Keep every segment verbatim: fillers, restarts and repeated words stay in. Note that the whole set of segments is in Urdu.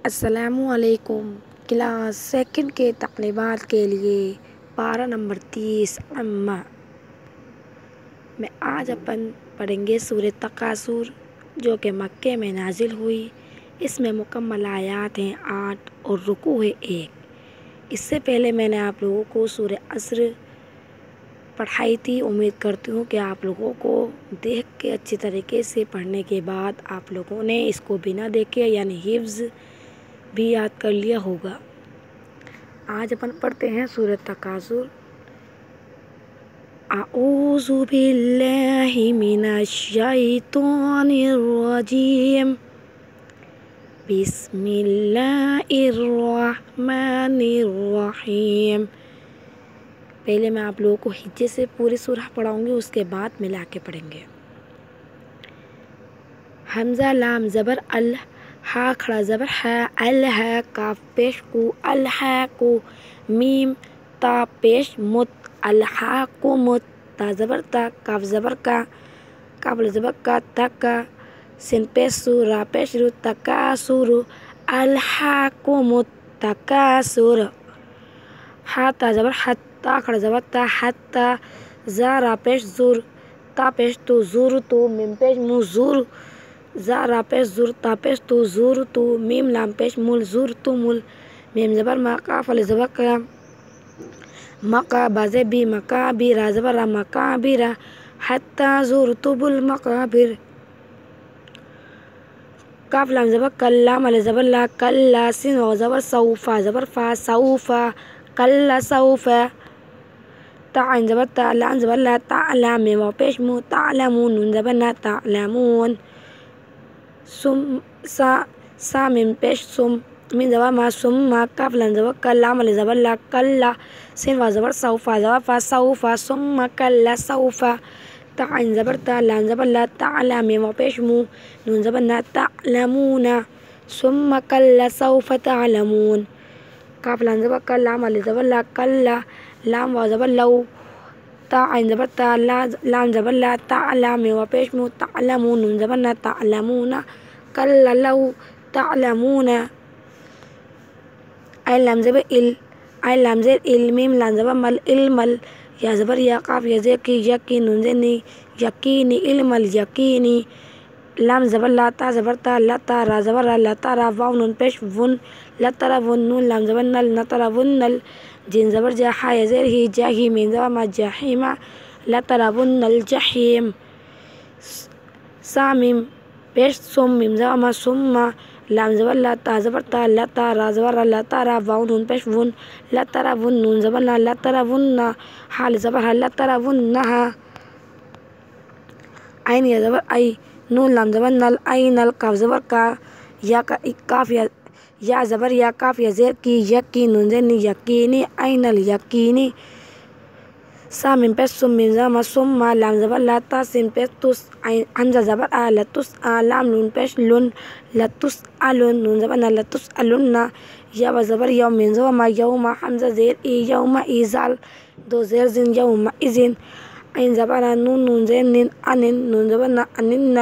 السلام علیکم۔ کلاس سیکنڈ کے طالبات کے لیے پارہ نمبر تیس عامہ میں آج اپن پڑھیں گے سورہ تکاثر جو کہ مکے میں نازل ہوئی۔ اس میں مکمل آیات ہیں آٹھ اور رکوع ہے ایک۔ اس سے پہلے میں نے آپ لوگوں کو سورہ عصر پڑھائی تھی۔ امید کرتی ہوں کہ آپ لوگوں کو دیکھ کے اچھی طریقے سے پڑھنے کے بعد آپ لوگوں نے اس کو بنا دیکھے یعنی حفظ بھی یاد کر لیا ہوگا۔ آج اپن پڑھتے ہیں سورہ تکاثر۔ اعوذ باللہ من الشیطان الرجیم، بسم اللہ الرحمن الرحیم۔ پہلے میں آپ لوگوں کو ہجے سے پوری سورہ پڑھاؤں گی، اس کے بعد ملا کے پڑھیں گے۔ حمزہ لام زبر ال، ہا کھڑا زبر ہے، ال ہے، کاف پیش کو، الحا کو، میم تا پیش مت، الحاقمت، تا زبر تا، کاف زبر کا، کاف زبر کا، تکا، سین پیش سو، را پیش رو، تکاسر، الحاقمت تکاسر، ہا تا زبر حت، تا کھڑا زبر تا، حتا، زا را پیش زور، تا پیش تو، زور تو، میم پیش مو، زور، زا را پیش زور، تا پیش تو، زور تو، میم لام پیش مول، زور تو مول، میم زبر ما، کاف علی زبر کا، مکا بازے بی، مکا بی، را زبر را، مکا بی را، حتی زور تو بل مقابر، کاف لام زبر کل، لام علی زبر لا، کلا، سین و زبر سوفا، زبر فا، سوفا، کلا سوفا، تا عین زبر تا، لام زبر لا، تعلم، میم و پیش مو، تعلمون، نون زبر نا، تعلمون، سم سا، سا میم پیش سم، میم زبر ما، سم، کاف لام زبر کل، لام علی زبر لا، کلا، سین و زبر سوفا، زبر فا، سوفا، سم کلا سوفا، تا عین زبر تا، لام زبر لا، تعلم، میم و پیش مو، نون زبر نا، تعلمون، سم کلا سوف تعلمون، کاف لام زبر کل، لام علی زبر لا، کلا، لام و زبر لو، تا عین زبر تا، لام زبر لا، تعلم، میم و پیش مو، تعلمون، نون زبر نا، تعلمون، کلا لو تعلمون، عین لام زبر ال، عین لام زبر ال، میم لام زبر مل، علمل، یا زبر یا، قاف یا زیر کی، یقین، نون زبر نی، یقینی، علم الیقینی، لام زبر لا، تا زبر تا، لتا، را زبر را، لترا، واو نون پیش ون، لترا ون، نون لام زبر نل، نترا ون نل، جیم زبر جا، ہا یا زیر ہی، جاہی، میم زبر ما، جاہیما، لترا ون الجحیم، سا میم پیش سم، میم زبر ما، سما، لام زبر لا، تا زبر تا، لتا، را زبر را، لترا، واو نون پیش ون، لترا ون، نون زبر نا، لترا ون، ہا زبر ہا، لترا ون نہا، عین یا زبر ای، نون لام زبر نل، اینل، کاف زبر کا، یا کاف یا، یا زبر یا، کاف یا زیر کی، یقین، نون زبر نی، یقینی، عین الیقینی، سا میم پیش سم، میم زبر ما، سما، لام زبر لا، تا سین پیش تس، حمزہ زبر آ، لتس آ، لام نون پیش لن، لتس الن، نون زبر نا، لتس الن، یا و زبر یو، میم زبر ما، یوم، حمزہ زیر ای، یوم ای، زال دو زیر زن، یوم ازن، عین زبر آ، نون، نون زیر نن، انن، نون زبر نا، انن،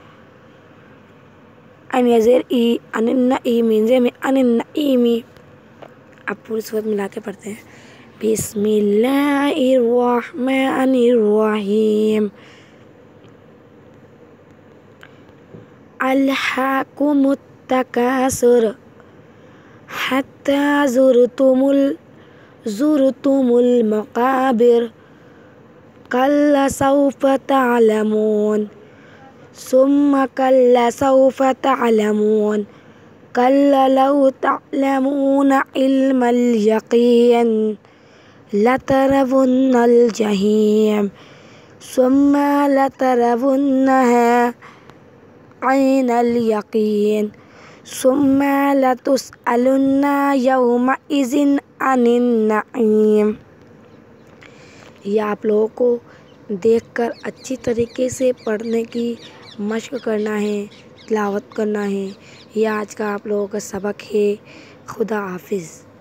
عین یا زیر ای، انن ای، میم زبر میں، انن ایمی۔ اب پوری سورت ملا کے پڑھتے ہیں۔ بسم اللہ الرحمن الرحیم، الہاکم التکاثر، حتی زرتم ال زرتم المقابر، کلا سوف تعلمون، ثم کلا سوف تعلمون، کلا لو تعلمون علم الیقین، لترون الجحیم، ثم لترونها عین الیقین، ثم لتسألن یومئذ عن النعیم۔ یہ آپ لوگوں کو دیکھ کر اچھی طریقے سے پڑھنے کی مشق کرنا ہے، تلاوت کرنا ہے۔ یہ آج کا آپ لوگوں کا سبق ہے۔ خدا حافظ۔